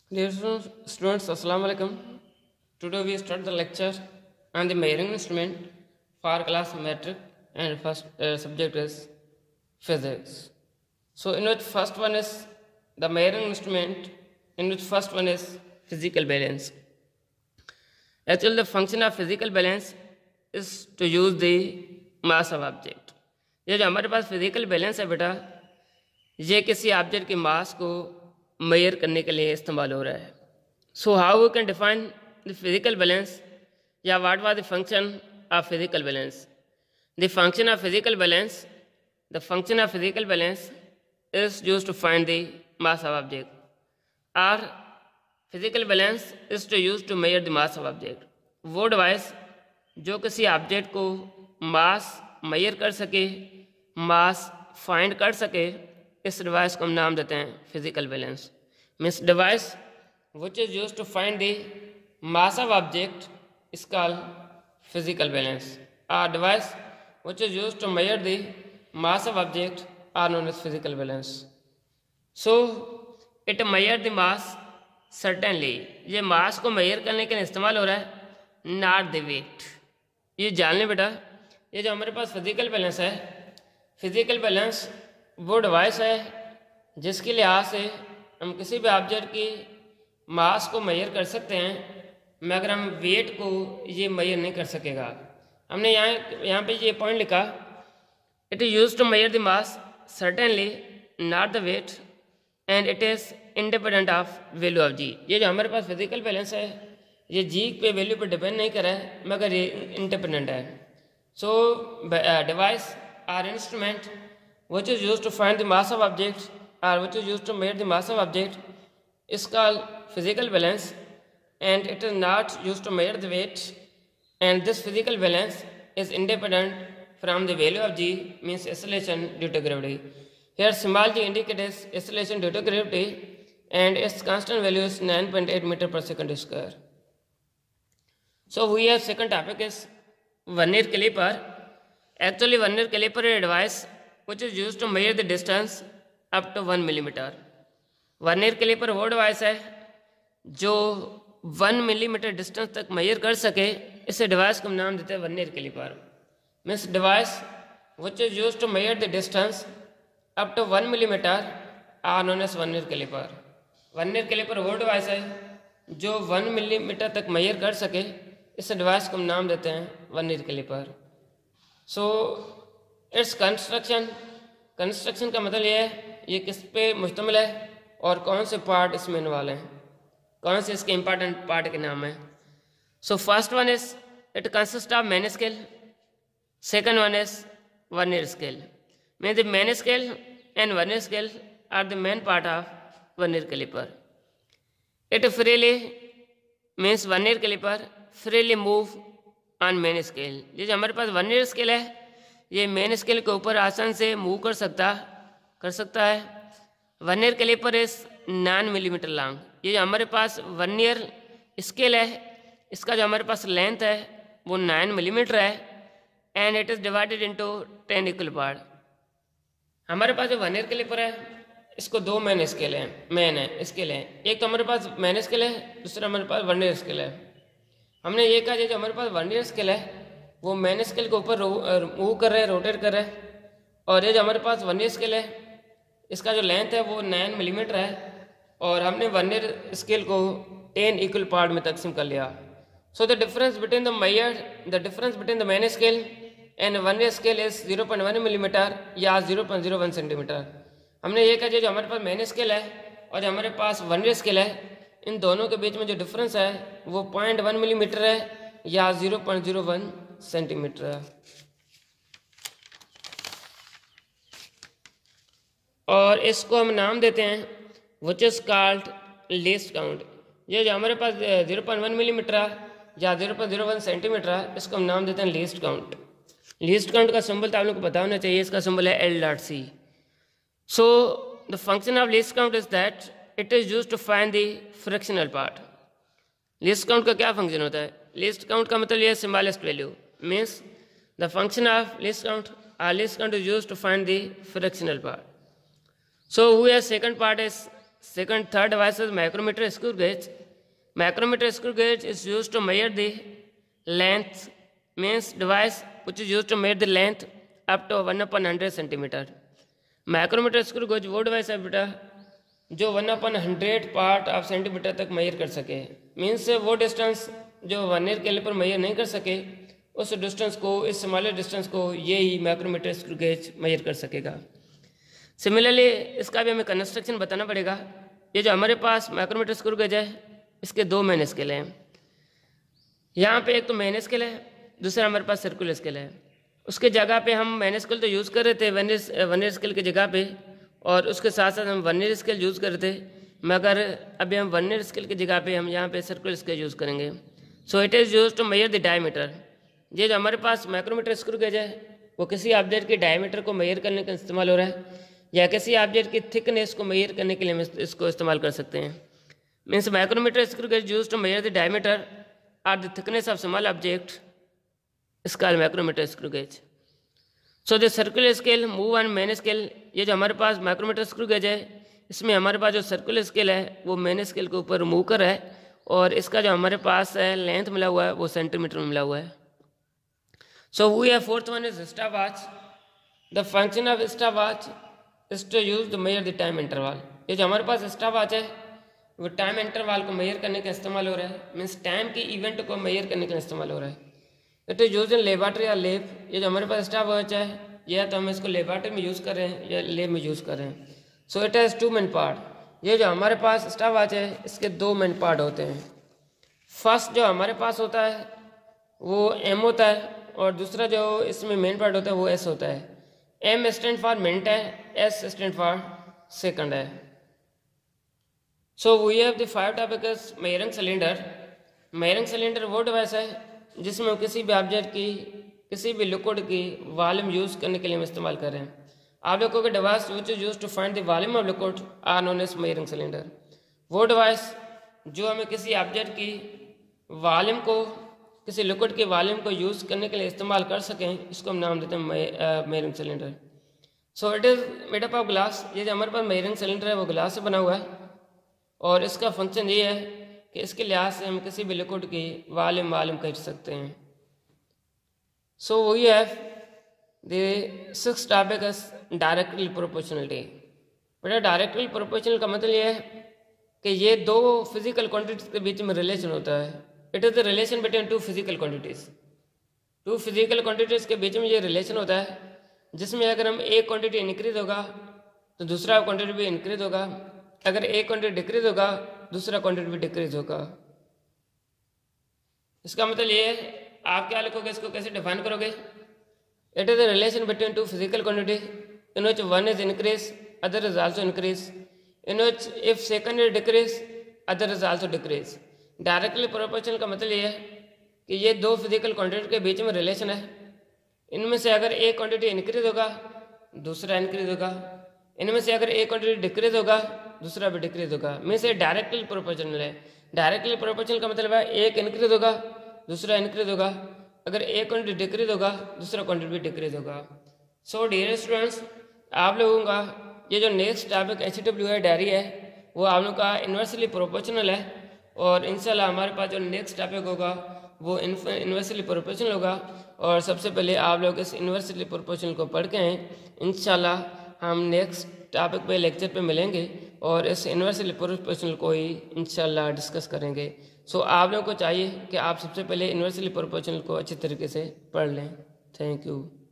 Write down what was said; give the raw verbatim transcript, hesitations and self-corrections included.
Dear students, Assalamu alaikum. Today we start the lecture on the measuring instrument for class metric, and first uh, subject is physics. So in which first one is the measuring instrument, in which first one is physical balance. Actually, the function of physical balance is to use the mass of object. ये जो हमारे पास physical balance है बेटा, ये किसी object के मास को मेजर करने के लिए इस्तेमाल हो रहा है. So how we can define the physical balance, या what was the function of physical balance. The function of physical balance the function of physical balance is used to find the mass of object, और physical balance is to use to measure the mass of object. वो device जो किसी object को मास major कर सके, mass find कर सके, इस डिवाइस को हम नाम देते हैं physical balance. Means device which is used to find the mass of object is called physical balance, और device which is used to measure the mass of object are known as physical balance. So it measure the mass certainly, ये mass को measure करने के लिए इस्तेमाल हो रहा है, नॉट द वेट. ये जान लें बेटा, ये जो हमारे पास फिजिकल बैलेंस है, फिजिकल बैलेंस वो डिवाइस है जिसके लिहाज से हम किसी भी ऑब्जेक्ट की मास को मेजर कर सकते हैं, मगर हम वेट को ये मेजर नहीं कर सकेगा. हमने यहाँ यहाँ पे ये पॉइंट लिखा, it is use to measure the mass certainly not the weight and it is independent of value of g. ये जो हमारे पास फिजिकल बैलेंस है, ये जी पे वैल्यू पे डिपेंड नहीं कर रहा है, मगर ये इंडिपेंडेंट है. So device or instrument which is used to find the mass of object or which is used to measure the mass of object is called physical balance, and it is not used to measure the weight, and this physical balance is independent from the value of g, means acceleration due to gravity. Here small g indicates acceleration due to gravity and its constant value is nine point eight meter per second square. So we have second topic is vernier caliper. Actually vernier caliper is a device which is used to measure the distance up to one millimeter. Vernier calliper वो device है जो one millimetre distance तक measure कर सके, इस device को हम नाम देते हैं vernier calliper. Means device which is used to measure the distance up to one millimetre are known as vernier calliper. Vernier calliper वो डिवाइस है जो वन मिलीमीटर तक मेजर कर सके, इस डिवाइस को हम नाम देते हैं vernier calliper. So its construction, construction का मतलब ये है ये किस पे मुश्तमिल है और कौन से पार्ट इसमें इन्वॉल्व हैं, कौन से इसके इंपॉर्टेंट पार्ट के नाम हैं. So first one is it consist of main scale, second one is vernier scale. Mean the main scale and vernier scale are the main part of vernier calliper. It freely means vernier calliper freely move on main scale. ये जो हमारे पास vernier scale है, ये main scale के ऊपर आसान से move कर सकता कर सकता है. Vernier calliper is nine millimetre long. ये जो हमारे पास वर्नियर स्केल है, इसका जो हमारे पास लेंथ है वो नाइन मिलीमीटर है, and it is divided into ten equal part. हमारे पास जो वर्नियर कैलिपर है, इसको दो मेन स्केल हैं मेन है स्केल हैं. एक तो हमारे पास मेन स्केल है, दूसरा हमारे पास वर्नियर स्केल है. हमने ये कहा जो हमारे पास वर्नियर स्केल है वो मेन स्केल के ऊपर मूव कर रहे हैं, रोटेट कर रहे हैं, और ये जो हमारे पास वर्नियर स्केल है, इसका जो लेंथ है वो नाइन मिलीमीटर है, और हमने वर्नियर स्केल को टेन इक्वल पार्ट में तकसीम कर लिया. So the difference between the measure the difference between the main scale and vernier scale is zero point one millimetre या zero point zero one centimetre. हमने ये कहा जो हमारे पास मेन स्केल है और जो हमारे पास वर्नियर स्केल है, इन दोनों के बीच में जो डिफरेंस है वो पॉइंट वन मिलीमीटर है या zero point zero one centimetre है. और इसको हम नाम देते हैं which is called least count. ये जो हमारे पास जीरो पॉइंट वन मिलीमीटर है या zero point zero one centimetre है, इसको हम नाम देते हैं लीस्ट काउंट. लीस्ट काउंट का सिंबल तो आप लोग को पता होना चाहिए, इसका सिंबल है L dot C. So the function of least count is that it is used to find the fractional part. Least count का क्या फंक्शन होता है? लीस्ट काउंट का मतलब ये है smallest value. means the function of least count or least count is used to find the fractional part. So we have second part is Second, third device is micrometer screw gauge. Micrometer screw gauge is used to measure the length, means device which is used to measure the length up to one upon hundred centimeter. Micrometer screw gauge वो device है बेटा जो one upon hundred part of centimetre तक measure कर सके, means वो distance जो vernier caliper major नहीं कर सके उस डिस्टेंस को, इस स्मॉलर डिस्टेंस को ये ही माइक्रोमीटर स्क्रू गेज मेजर कर सकेगा। सिमिलरली इसका भी हमें कंस्ट्रक्शन बताना पड़ेगा। ये जो हमारे पास माइक्रोमीटर स्क्रू गेज है इसके दो मेन स्केल हैं। यहाँ पे एक तो मेन स्केल है, दूसरा हमारे पास सर्कुलर स्केल है। उसके जगह पे हम मेन स्केल तो यूज़ कर रहे थे वर्नियर वर्नियर स्केल की जगह पे, और उसके साथ साथ हम वर्नियर स्केल यूज़ कर रहे थे, मगर अभी हम वर्नियर स्केल की जगह पे हम यहाँ पे सर्कुलर स्केल यूज़ करेंगे। So it is use to measure the diameter. ये जो हमारे पास माइक्रोमीटर स्क्रू गेज है वो किसी ऑब्जेक्ट के डायमीटर को मेजर करने का इस्तेमाल हो रहा है, या किसी ऑब्जेक्ट की थिकनेस को मेजर करने के लिए हम इसको इस्तेमाल कर सकते हैं। Means micrometer screw gauge use to measure the diameter और the thickness of small object is called micrometer screw gauge. So the circular scale move on main scale. ये जो हमारे पास माइक्रोमीटर स्क्रू गेज है इसमें हमारे पास जो सर्कुलर स्केल है वो मेन स्केल के ऊपर मूव कर रहा है, और इसका जो हमारे पास है लेंथ मिला हुआ है वो सेंटीमीटर में मिला हुआ है। So we have fourth one is stop watch. The function of stop watch is to use the measure the time interval. ये जो हमारे पास स्टॉप वॉच है वो टाइम इंटरवल को मेजर करने का इस्तेमाल हो रहा है, मीन्स टाइम की इवेंट को मेजर करने का इस्तेमाल हो रहा है। It is use in laboratory या लैब। ये जो हमारे पास स्टॉप वॉच है या तो हम इसको लेबॉर्ट्री में यूज़ कर रहे हैं या लैब में यूज़ कर रहे हैं। So it has two main part. ये जो हमारे पास स्टॉप वॉच है इसके दो मेन पार्ट होते हैं। फर्स्ट जो हमारे पास होता है वो एम होता है, और दूसरा जो इसमें मेन पार्ट होता है वो एस होता है। एम स्टैंड फॉर मिनट है, एस स्टैंड फॉर सेकंड है। So we have the five topics measuring cylinder. Measuring cylinder वो डिवाइस है जिसमें हम किसी भी ऑब्जेक्ट की, किसी भी लिक्विड की वॉल्यूम यूज़ करने के लिए हम इस्तेमाल कर रहे हैं। आप लोगों के device which is use to find the volume of liquid are known as measuring cylinder. वो डिवाइस जो हमें किसी ऑब्जेक्ट की वॉल्यूम को, किसी लिक्विड के वॉल्यूम को यूज़ करने के लिए इस्तेमाल कर सकें, इसको हम नाम देते हैं measuring cylinder. So it is made up of glass. ये जो हमारे पास मेजरिंग सिलेंडर है वो ग्लास से बना हुआ है, और इसका फंक्शन ये है कि इसके लिहाज से हम किसी भी लिक्विड की वॉल्यूम वॉल्यूम कर सकते हैं। So we have the six topic is directly proportionality. बेटा डायरेक्टली प्रोपोर्शनल का मतलब ये है कि ये दो फिजिकल क्वांटिटीज के बीच में रिलेशन होता है। It is the relation between two physical quantities. Two physical quantities के बीच में ये रिलेशन होता है, जिसमें अगर हम एक क्वांटिटी इंक्रीज होगा तो दूसरा क्वांटिटी भी इंक्रीज होगा, अगर एक क्वांटिटी डिक्रीज होगा दूसरा क्वांटिटी भी डिक्रीज होगा। इसका मतलब ये है, आप क्या लिखोगे, इसको कैसे डिफाइन करोगे? It is the relation between two physical quantity in which one is increase other is also increase, in which if second is decrease other is also decrease. Directly proportional का मतलब ये है कि ये दो फिजिकल क्वांटिटी के बीच में रिलेशन है। इनमें से अगर एक क्वांटिटी इंक्रीज होगा दूसरा इंक्रीज होगा, इनमें से अगर एक क्वांटिटी डिक्रीज होगा दूसरा भी डिक्रीज होगा। मीन्स ये डायरेक्टली प्रोपोर्शनल है। डायरेक्टली प्रोपोर्शनल का मतलब है एक इंक्रीज होगा दूसरा इंक्रीज होगा, अगर एक क्वांटिटी डिक्रीज होगा दूसरा क्वांटिटी भी डिक्रीज होगा। सो डियर स्टूडेंट्स, आप लोगों का ये जो next topic H W I diary है वो आप लोगों का इन्वर्सली प्रोपोर्शनल है, और इंशाल्लाह हमारे पास जो नेक्स्ट टॉपिक होगा वो इन्वर्सली प्रोपोर्शनल होगा। और सबसे पहले आप लोग इस इन्वर्सली प्रोपोर्शनल को पढ़ के हैं, इंशाल्लाह हम नेक्स्ट टॉपिक पे लेक्चर पे मिलेंगे और इस इन्वर्सली प्रोपोर्शनल को ही इंशाल्लाह डिस्कस करेंगे। सो आप लोगों को चाहिए कि आप सबसे पहले इन्वर्सली प्रोपोर्शनल को अच्छे तरीके से पढ़ लें। Thank you.